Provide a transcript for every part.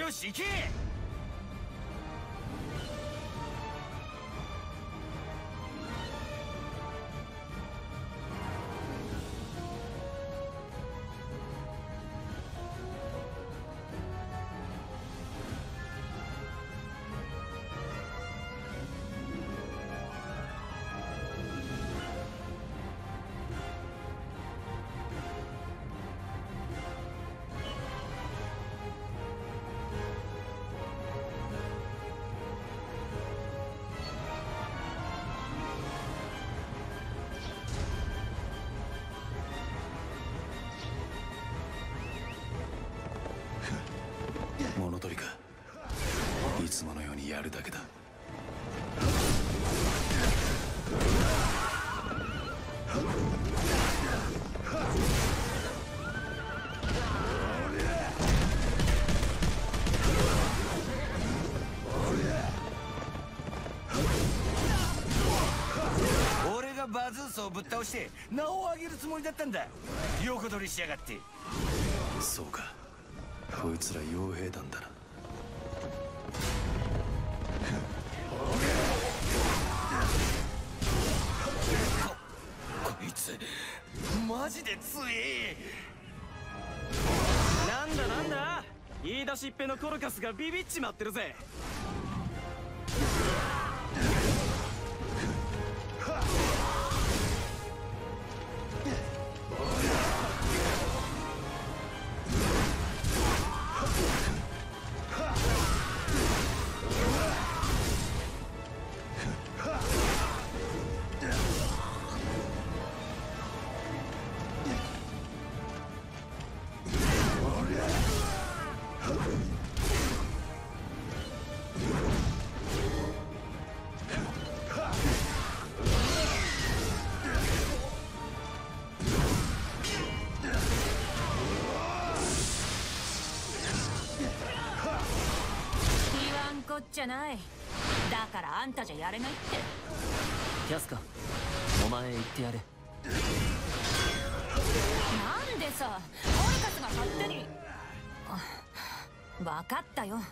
よし行け。 物取りか。いつものようにやるだけだ。 俺がバズースをぶっ倒して名を上げるつもりだったんだ。横取りしやがって。 そうか、こいつら傭兵団だな。 こいつマジで強え。 なんだなんだ、言い出しっぺのコルカスがビビっちまってるぜ。 こっちゃない。だからあんたじゃやれないって。 キャスカ、お前言ってやれ。 なんでさ、オルカスが勝手に。分かったよ。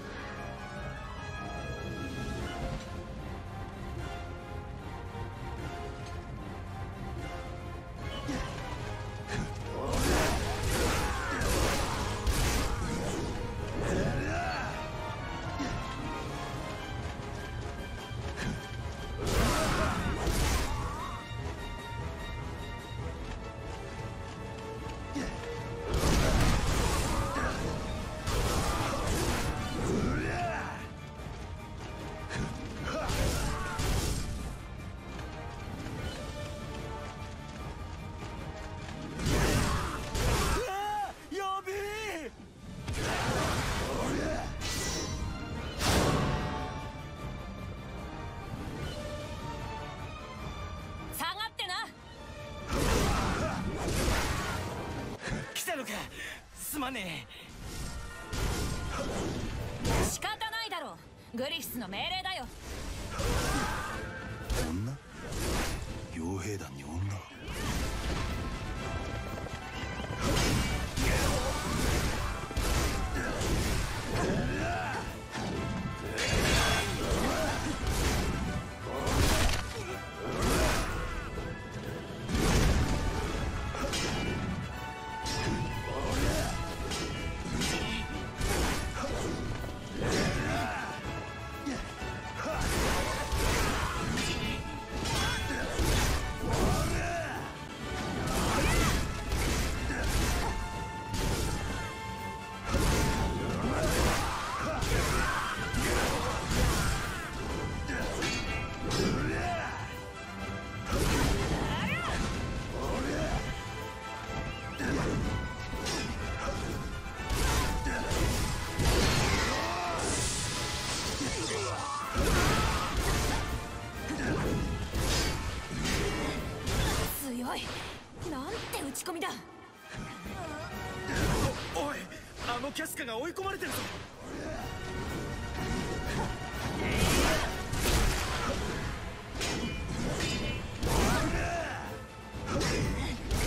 すまねえ。仕方ないだろう、グリフィスの命令だよ。 女？傭兵団に女？ 強い。なんて打ち込みだ。 おい、あのキャスカが追い込まれてるぞ。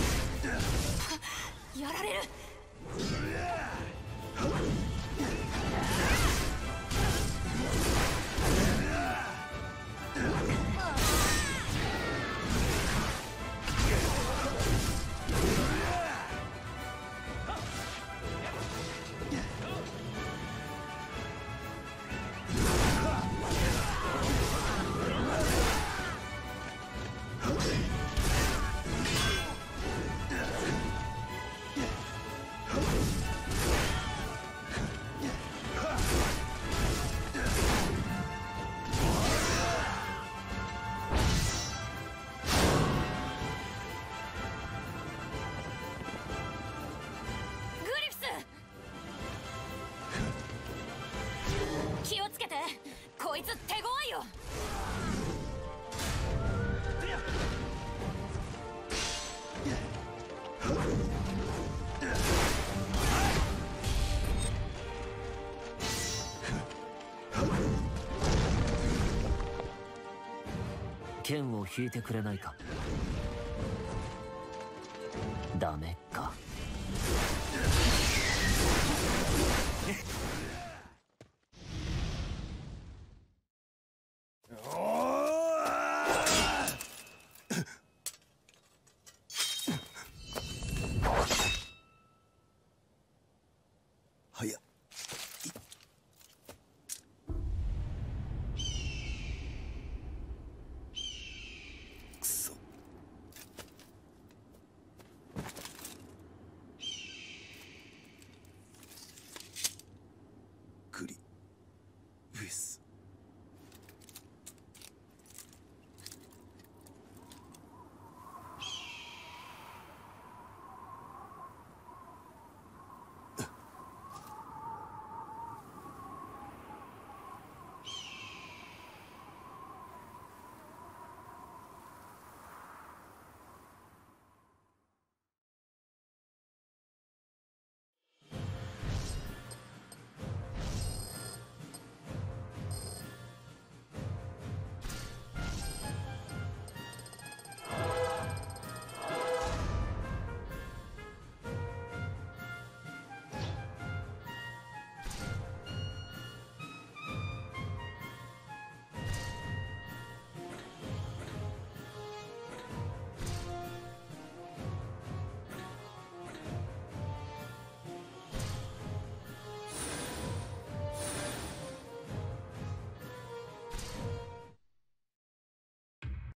やられる。 気をつけて、こいつ手強いよ。 剣を引いてくれないか。ダメか。 早っ。くそ。グリウエス。